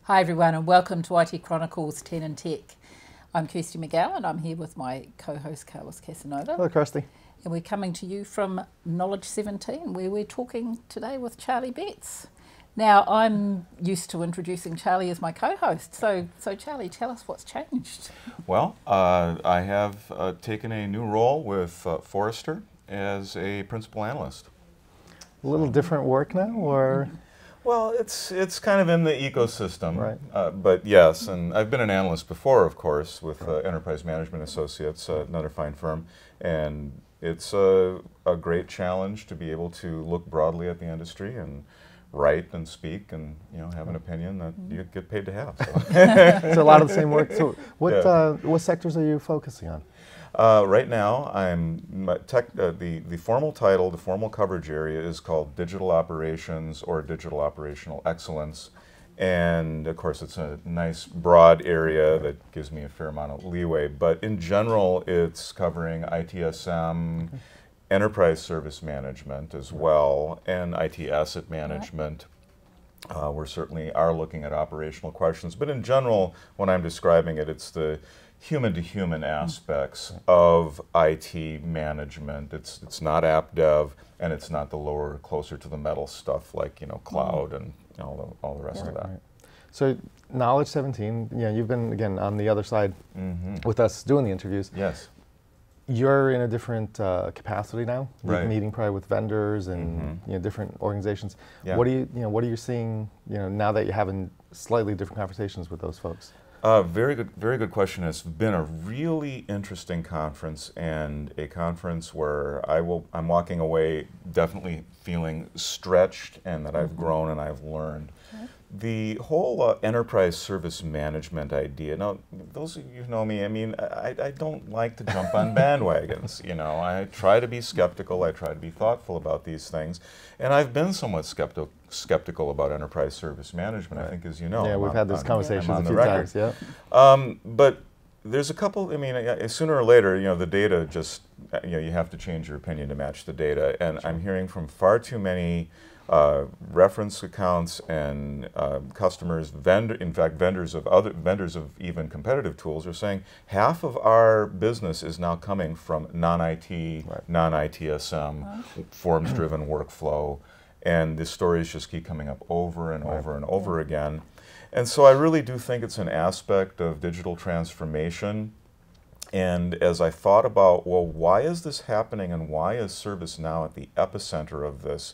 Hi everyone and welcome to IT Chronicles 10 and Tech. I'm Kirsty McGowan and I'm here with my co-host Carlos Casanova. Hello Kirsty. And we're coming to you from Knowledge 17 where we're talking today with Charlie Betz. Now I'm used to introducing Charlie as my co-host, so Charlie, tell us what's changed. Well, I have taken a new role with Forrester as a principal analyst. A little different work now, or? Well, it's kind of in the ecosystem, right. But yes, and I've been an analyst before, of course, with Enterprise Management Associates, another fine firm, and it's a great challenge to be able to look broadly at the industry and write and speak and have an opinion that you get paid to have. So, so a lot of the same work. So what sectors are you focusing on? Right now, the formal title, the formal coverage area is called Digital Operations or Digital Operational Excellence. And of course, it's a nice broad area that gives me a fair amount of leeway. But in general, it's covering ITSM, enterprise service management as well, and IT asset management. We certainly are looking at operational questions. But in general, when I'm describing it, it's the human-to-human aspects of IT management. It's not app dev, and it's not the lower, closer to the metal stuff like cloud and all the rest of that. Right. So Knowledge 17, you've been again on the other side with us doing the interviews. Yes. You're in a different capacity now. You're Right. meeting probably with vendors and different organizations. Yeah. What are you seeing now that you're having slightly different conversations with those folks? Very good question. It's been a really interesting conference, and a conference where I'm walking away definitely feeling stretched and that I've grown and I've learned. The whole enterprise service management idea, now those of you who know me, I mean, I don't like to jump on bandwagons. I try to be skeptical, I try to be thoughtful about these things, and I've been somewhat skeptical about enterprise service management, I think, as you know. Yeah, we've had this conversation a few times, yeah. But there's a couple, sooner or later, the data just, you have to change your opinion to match the data, and I'm hearing from far too many reference accounts and customers, vendors of even competitive tools are saying half of our business is now coming from non-IT, non-ITSM, forms-driven workflow, and the stories just keep coming up over and over and over again. And so I really do think it's an aspect of digital transformation. And as I thought about, well, why is this happening and why is ServiceNow at the epicenter of this?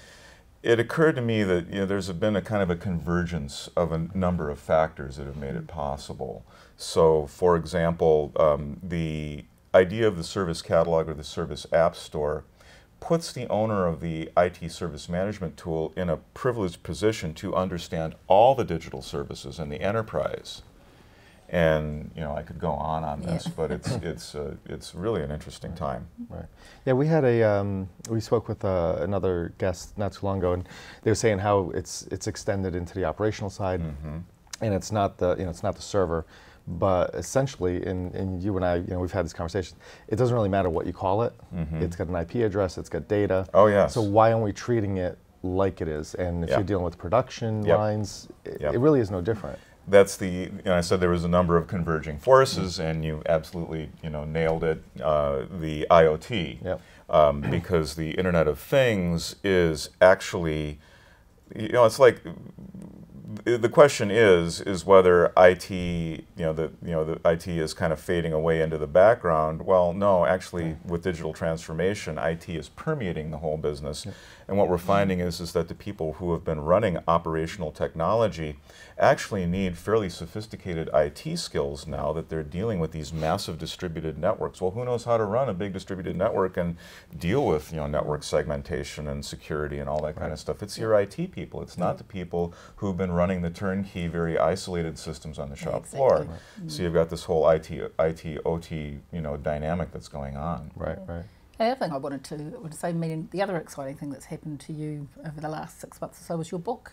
It occurred to me that there's been a kind of a convergence of a number of factors that have made it possible. So, for example, the idea of the Service Catalog or the Service App Store puts the owner of the IT service management tool in a privileged position to understand all the digital services in the enterprise. And I could go on this, but it's really an interesting time. Right. Yeah, we had we spoke with another guest not too long ago, and they were saying how it's extended into the operational side, and it's not the it's not the server, but essentially, in you and I, we've had this conversation. It doesn't really matter what you call it. It's got an IP address. It's got data. Oh yes. So why aren't we treating it like it is? And if you're dealing with production lines, it really is no different. That's I said there was a number of converging forces, and you absolutely, nailed it, the IoT. Because the Internet of Things is actually, it's like, the question is whether IT, the IT is kind of fading away into the background. Well, no, actually, with digital transformation, IT is permeating the whole business. And what we're finding is that the people who have been running operational technology actually need fairly sophisticated IT skills now that they're dealing with these massive distributed networks. Well, who knows how to run a big distributed network and deal with network segmentation and security and all that kind of stuff? It's your IT people. It's not the people who've been running the turnkey, very isolated systems on the shop floor. So you've got this whole IT OT dynamic that's going on. Right. The other thing I wanted to say, the other exciting thing that's happened to you over the last 6 months or so was your book.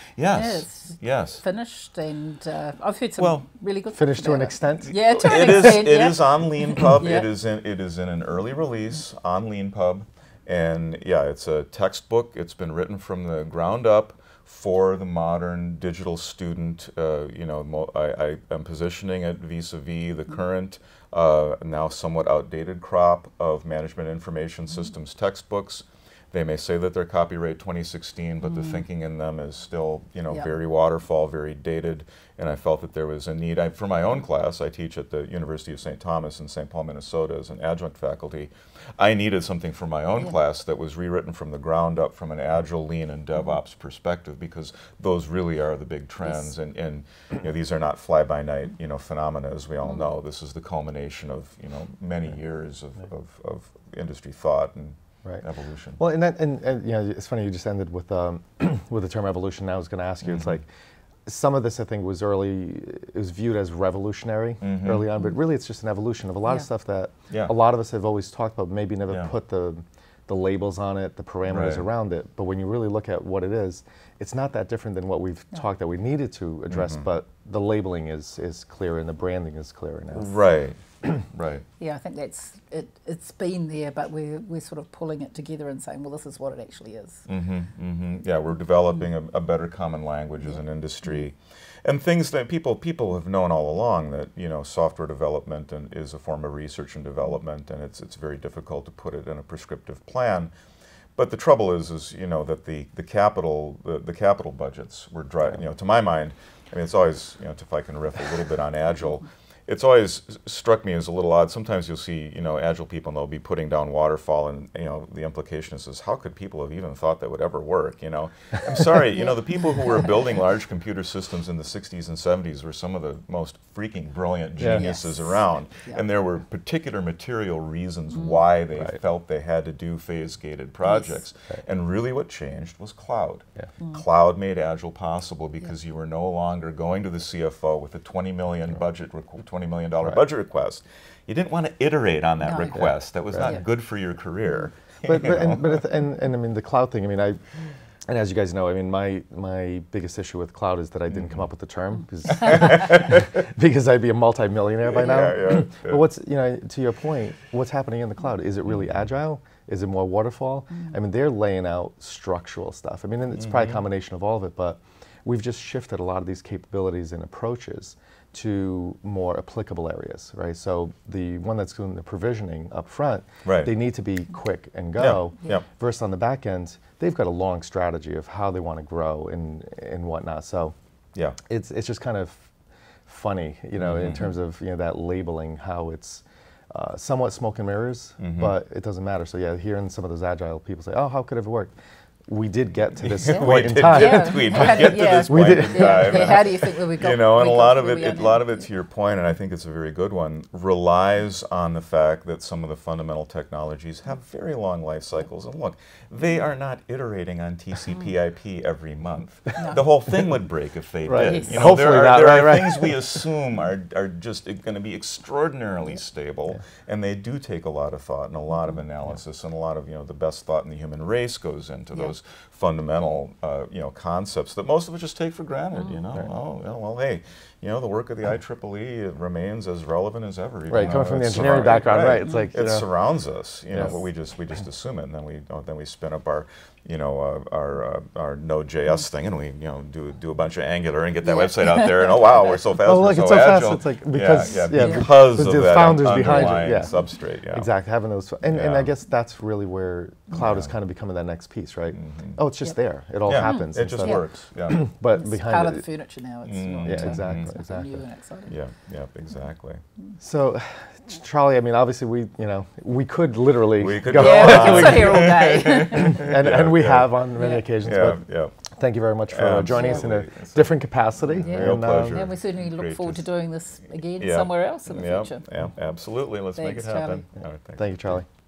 Yes. Finished, and I've heard some really good. Finished to an extent. Yeah, to an extent. It is on LeanPub. It is in an early release on LeanPub, and it's a textbook. It's been written from the ground up for the modern digital student. You know, I am positioning it vis-a-vis the current, now somewhat outdated crop of management information systems textbooks. They may say that they're copyright 2016, but the thinking in them is still, you know, very waterfall, very dated. And I felt that there was a need. For my own class, I teach at the University of St. Thomas in St. Paul, Minnesota as an adjunct faculty. I needed something for my own class that was rewritten from the ground up from an Agile, Lean, and DevOps perspective, because those really are the big trends. And you know, these are not fly-by-night, you know, phenomena, as we all know. This is the culmination of, you know, many years of industry thought and evolution. Well, and you know, it's funny you just ended with with the term evolution. Now I was going to ask you, it's like some of this I think was it was viewed as revolutionary early on, but really it's just an evolution of a lot of stuff that a lot of us have always talked about, maybe never put the labels on it, the parameters around it. But when you really look at what it is, it's not that different than what we've talked that we needed to address, but the labeling is clearer and the branding is clearer now. Right. Right. Yeah, I think it's been there, but we're sort of pulling it together and saying, well, this is what it actually is. Yeah, we're developing a better common language as an industry, and things that people have known all along, that, you know, software development is a form of research and development, and it's very difficult to put it in a prescriptive plan. But the trouble is you know, that the capital budgets were driving. You know, to my mind, I mean, it's always, you know, if I can riff a little bit on Agile. It's always struck me as a little odd. Sometimes you'll see, you know, Agile people, and they'll be putting down waterfall, and, you know, the implication is how could people have even thought that would ever work, you know? I'm sorry, you know, the people who were building large computer systems in the 60s and 70s were some of the most freaking brilliant geniuses around. And there were particular material reasons why they felt they had to do phase-gated projects. And really what changed was cloud. Cloud made Agile possible because you were no longer going to the CFO with a $20 million budget $20 million budget request. You didn't want to iterate on that request. That was not good for your career. But I mean, the cloud thing, I mean, and as you guys know, I mean, my biggest issue with cloud is that I didn't come up with the term, because I'd be a multi-millionaire by now. But what's, you know, to your point, what's happening in the cloud? Is it really agile? Is it more waterfall? I mean, they're laying out structural stuff. I mean, and it's probably a combination of all of it, but we've just shifted a lot of these capabilities and approaches to more applicable areas, right? So the one that's doing the provisioning up front, they need to be quick and go. Versus on the back end, they've got a long strategy of how they want to grow and whatnot. So it's just kind of funny, you know, in terms of, you know, that labeling, how it's somewhat smoke and mirrors, but it doesn't matter. So yeah, hearing some of those agile people say, oh, how could it have worked? We did get to this point in time. We did get to this point in time. How do you think that we got? You know, and a lot of it, to your point, and I think it's a very good one, relies on the fact that some of the fundamental technologies have very long life cycles. And look, they are not iterating on TCP/IP every month. The whole thing would break if they did. You know, hopefully there are things we assume are just going to be extraordinarily stable, and they do take a lot of thought and a lot of analysis, and a lot of, you know, the best thought in the human race goes into those fundamental, you know, concepts that most of us just take for granted. You know, oh, well, hey, you know, the work of the IEEE remains as relevant as ever. Coming from the engineering background, it's like it surrounds us. You know, but we just assume it, and then we spin up our, you know, our Node.js thing, and we, you know, do a bunch of Angular and get that website out there, and oh wow, we're so fast, we're so agile. It's like because because of the that founders behind it, substrate. Exactly, having those, and I guess that's really where cloud is kind of becoming that next piece, right? Oh, it's just there. It all happens. It just works. But it's behind part it, of the furniture now. It's not, exactly. new and exciting. Yeah, exactly. So, Charlie, I mean, obviously we could literally go on. We could here all day. and we have on many occasions. But thank you very much for joining us in a different capacity. Real pleasure. And we certainly look forward to doing this again somewhere else in the future. Yeah, absolutely. Let's make it happen. Charlie. All right, thank you, Charlie.